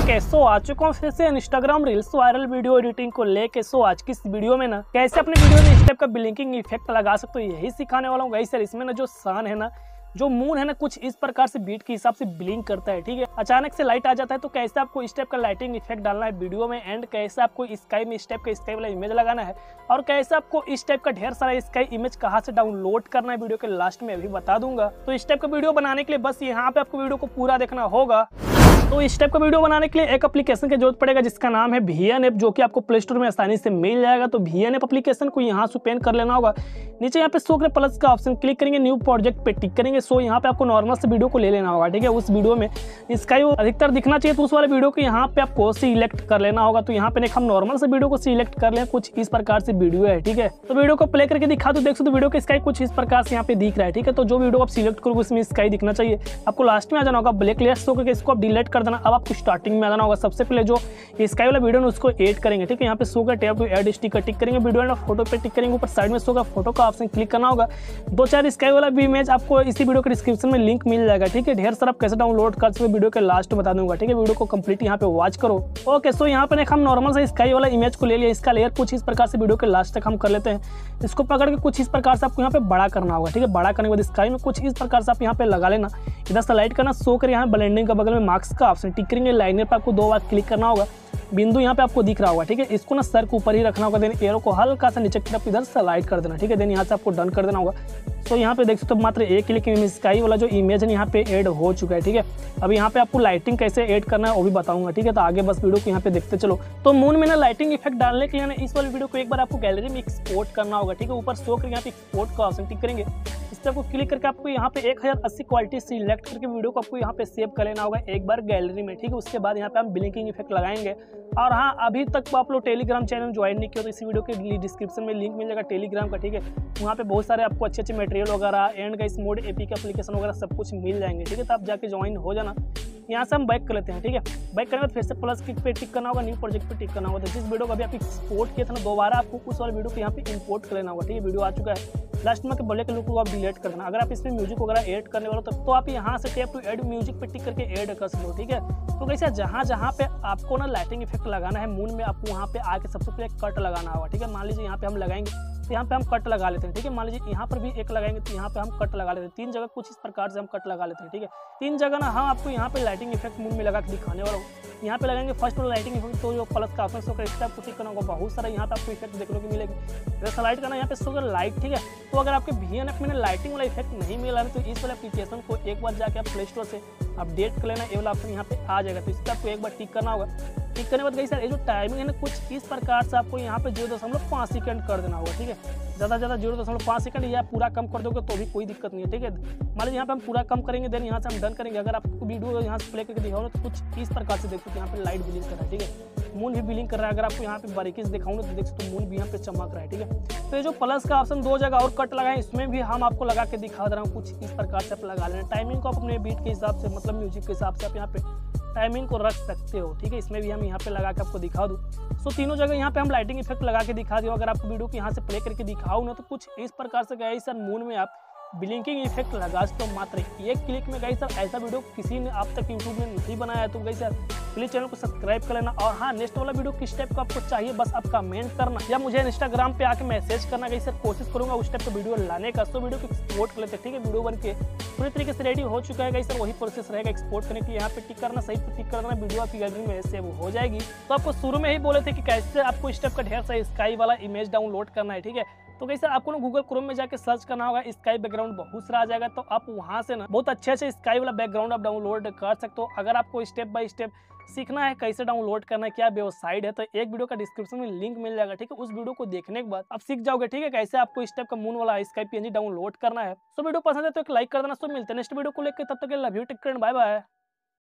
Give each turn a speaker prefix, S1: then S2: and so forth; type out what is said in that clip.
S1: Okay so आ चुका हूँ फिर से Instagram reels viral video editing को लेके। सो आज की इस वीडियो में ना कैसे अपने वीडियो में इस टाइप का ब्लिंकिंग इफेक्ट लगा सकते हो यही सिखाने वाला हूँ गाइस। सर इसमें ना जो सन है ना, जो मून है ना, कुछ इस प्रकार से बीट के हिसाब से ब्लिंक करता है। ठीक है, अचानक से लाइट आ जाता है तो कैसे आपको इस टाइप का लाइटिंग इफेक्ट डालना है वीडियो में, एंड कैसे आपको स्काई में इस टाइप का स्काई वाला इमेज लगाना है, और कैसे आपको इस टाइप का ढेर सारा स्काई इमेज कहाँ से डाउनलोड करना है वीडियो के लास्ट में अभी बता दूंगा। तो इस टाइप का वीडियो बनाने के लिए बस यहाँ पे आपको वीडियो को पूरा देखना होगा। तो इस टाइप का वीडियो बनाने के लिए एक एप्लीकेशन की जरूरत पड़ेगा जिसका नाम है VN ऐप, जो कि आपको प्ले स्टोर में आसानी से मिल जाएगा। तो VN ऐप एप्लीकेशन को यहाँ से ओपन कर लेना होगा। नीचे यहाँ पे शो करे प्लस का ऑप्शन क्लिक करेंगे, न्यू प्रोजेक्ट पे टिक करेंगे। सो यहाँ पे आपको नॉर्मल से वीडियो को ले लेना होगा। ठीक है, उस वीडियो में इसका अधिकतर दिखना चाहिए तो उस वाले वीडियो को यहाँ पे आपको सिलेक्ट कर लेना होगा। तो यहाँ पे हम नॉर्मल से वीडियो को सिलेक्ट कर लें, कुछ इस प्रकार से वीडियो है। ठीक है, तो वीडियो को प्ले करके दिखा तो देख सकते वीडियो का स्काई कुछ इस प्रकार से यहाँ पे दिख रहा है। ठीक है, तो जो वीडियो आप सिलेक्ट करोगे उसमें स्काई दिखना चाहिए। आपको लास्ट में आ जाना होगा, ब्लैक लेयर शो करके इसको आप डिलीट कर देना। अब आपको स्टार्टिंग में आ जाना होगा। सबसे पहले जो स्काई वाला वीडियो है उसको ऐड करेंगे। ठीक है, यहाँ पे शो का tab to add sticker tick करेंगे, वीडियो एंड फोटो पे टिक करेंगे, ऊपर साइड में शो का फोटो का ऑप्शन क्लिक करना होगा। 2-4 स्काई वाला भी इमेज आपको इसी वीडियो के डिस्क्रिप्शन में लिंक मिल जाएगा। ठीक है, ढेर सारा आप कैसे डाउनलोड कर सकते वीडियो के लास्ट बता दूंगा। ठीक है, वीडियो को कंप्लीट यहाँ पे वॉच करो। ओके, सो यहाँ पे हम नॉर्मल से स्काई वाला इमेज को ले लिया। इसका लेयर कुछ इस प्रकार से वीडियो के लास्ट तक हम कर लेते हैं। इसको पकड़ के कुछ इस प्रकार से आपको यहाँ पे बड़ा करना होगा। ठीक है, बड़ा करने के बाद स्काई में कुछ इस प्रकार से आप यहाँ पे लगा लेना। इधर से लाइट करना, शो कर यहाँ ब्लेंडिंग का बगल में मार्क्स का ऑप्शन टिक करेंगे, लाइनर पर आपको 2 बार क्लिक करना होगा। बिंदु यहाँ पे आपको दिख रहा होगा। ठीक है, इसको ना सर के ऊपर ही रखना होगा। देन एरो को हल्का सा नीचे की तरफ इधर स्लाइड कर देना। ठीक है, देन यहाँ से आपको डन कर देना होगा। तो यहाँ पे देख सकते हो मात्र एक क्लिक में स्काई वाला जो इमेज है यहाँ पे ऐड हो चुका है। ठीक है, अब यहाँ पे आपको लाइटिंग कैसे ऐड करना है वो भी बताऊंगा। ठीक है, तो आगे बस वीडियो को यहाँ पे देखते चलो। तो मून में ना लाइटिंग इफेक्ट डालने के लिए ना इस वाले वीडियो को एक बार आपको गैलरी में एक्सपोर्ट करना होगा। ठीक है, ऊपर शो करके यहाँ पे एक्सपोर्ट का ऑप्शन टिक करेंगे। इस पर आपको क्लिक करके आपको यहाँ पे 1080 क्वालिटी सिलेक्ट करके वीडियो को आपको यहाँ पे सेव कर लेना होगा एक बार गैलरी में। ठीक है, उसके बाद यहाँ पे हम ब्लिंकिंग इफेक्ट लगाएंगे। और हाँ, अभी तक आप लोग टेलीग्राम चैनल ज्वाइन नहीं किया तो इसी वीडियो के डिस्क्रिप्शन में लिंक मिल जाएगा टेलीग्राम का। ठीक है, वहाँ पे बहुत सारे आपको अच्छे मटेरियल वगैरह एंड गाइस मोड एपी के एप्लीकेशन वगैरह सब कुछ मिल जाएंगे। ठीक है, तो आप जाके ज्वाइन हो जाना। यहाँ से हम बैक कर लेते हैं। ठीक है, बैक करने के बाद फिर से प्लस क्लिक पे टिक करना होगा, न्यू प्रोजेक्ट पे टिक करना होगा। तो जिस वीडियो को अभी आप एक्सपोर्ट किया था ना, दोबारा आपको उस वाले वीडियो को यहाँ पे इंपोर्ट कर लेना होगा। ठीक है, वीडियो आ चुका है। लास्ट में ब्लैक लुक को आप डिलीट कर देना। अगर आप इसमें म्यूजिक वगैरह ऐड करने वाले तो आप यहाँ से टैप टू ऐड म्यूजिक पे टिक करके ऐड कर सकते हो। ठीक है, तो कैसे जहाँ पे आपको ना लाइटिंग इफेक्ट लगाना है मून में, आपको वहाँ पे आके सबसे पहले कट लगाना होगा। ठीक है, मान लीजिए यहाँ पे हम लगाएंगे तो यहाँ पे हम कट लगा लेते हैं। ठीक है, मान लीजिए यहाँ पर भी एक लगाएंगे तो यहाँ पे हम कट लगा लेते हैं। 3 जगह कुछ इस प्रकार से हम कट लगा लेते हैं। ठीक है, 3 जगह ना हम आपको यहाँ पे लाइटिंग इफेक्ट मून में लगा के दिखाने वाला हूँ। यहाँ पे लगाएंगे फर्स्ट वाला लाइटिंग इफेक्ट, तो जो प्लस का ऑप्शन शो कर इस टाइप को टिक करना होगा। बहुत सारा यहाँ पे आपको इफेक्ट देखने को मिलेगा। जैसा लाइट करना यहाँ पे शो कर लाइट। ठीक है, तो अगर आपके VN ऐप में लाइटिंग वाला इफेक्ट नहीं मिला है तो इस वाले एप्लीकेशन को एक बार जाके आप प्ले स्टोर से अपडेट कर लेना। ये वाला ऑप्शन यहाँ पे आ जाएगा। तो इस पर आपको एक बार टिक करना होगा। टिक करने के बाद सर ये जो टाइमिंग है ना, कुछ इस प्रकार से आपको यहाँ पे 0.5 सेकंड कर देना होगा। ठीक है, ज़्यादा 0.5 सेकंड या पूरा कम कर दोगे तो भी कोई दिक्कत नहीं है। ठीक है, मान लीजिए यहाँ पे हम पूरा कम करेंगे, देन यहाँ से हम डन करेंगे। अगर आपको वीडियो यहाँ से प्ले करके दिखाऊँ तो कुछ इस प्रकार से देखो यहाँ पे लाइट ब्लिंक कर रहा है। ठीक है, मून भी ब्लिंक कर रहा है। अगर आपको यहाँ पे बारीकी से दिखाऊँ तो देख सकते हो मून भी यहाँ पे चमक रहा है। ठीक है, तो ये जो प्लस का ऑप्शन 2 जगह और कट लगाए इसमें भी हम आपको लगा के दिखा दे रहा हूँ। कुछ इस प्रकार से आप लगा लेना। टाइमिंग को आप अपने बीट के हिसाब से, मतलब म्यूजिक के हिसाब से आप यहाँ पे टाइमिंग को रख सकते हो। ठीक है, इसमें भी हम यहाँ पे लगा के आपको दिखा दूँ। सो तीनों जगह यहाँ पे हम लाइटिंग इफेक्ट लगा के दिखा दियो। अगर आपको वीडियो को यहाँ से प्ले करके दिखाऊँ ना तो कुछ इस प्रकार से गए सर मून में आप ब्लिंकिंग इफेक्ट लगा सकते हो मात्र एक क्लिक में। गई सर ऐसा वीडियो किसी ने अब तक यूट्यूब में नहीं बनाया है। तो गई सर प्लीज चैनल को सब्सक्राइब कर लेना। और हाँ, नेक्स्ट वाला वीडियो किस टाइप का आपको चाहिए बस आप कमेंट करना या मुझे इंस्टाग्राम पे आके मैसेज करना। गई सर कोशिश करूंगा उस टाइप का वीडियो लाने का। तो वीडियो को एक्सपोर्ट कर लेते हैं। ठीक है, वीडियो बन के पूरी तरीके से रेडी हो चुका है। गई सर वही प्रोसेस रहेगा एक्सपोर्ट करने के लिए। यहाँ पे टिक करना, सही पे टिक कर देना, वीडियो आपकी गैलरी में सेव हो जाएगी। तो आपको शुरू में ही बोले थे कि कैसे आपको इस टाइप का ढेर सारा स्काई वाला इमेज डाउनलोड करना है। ठीक है, तो कैसे आपको ना गूगल क्रोम में जाके सर्च करना होगा, स्काई बैकग्राउंड बहुत सारा आ जाएगा। तो आप वहां से ना बहुत अच्छे से स्काई वाला बैकग्राउंड आप डाउनलोड कर सकते हो। अगर आपको स्टेप बाय स्टेप सीखना है कैसे डाउनलोड करना है, क्या वेबसाइट है, तो एक वीडियो का डिस्क्रिप्शन में लिंक मिल जाएगा। ठीक है, उस वीडियो को देखने के बाद आप सीख जाओगे। ठीक है, कैसे आपको इस टाइप का मून वाला स्काई PNG डाउनलोड करना है। तो वीडियो पसंद है तो एक लाइक कर देना। तो मिलते हैं नेक्स्ट वीडियो को लेकर, तब तक love you, take care, bye bye.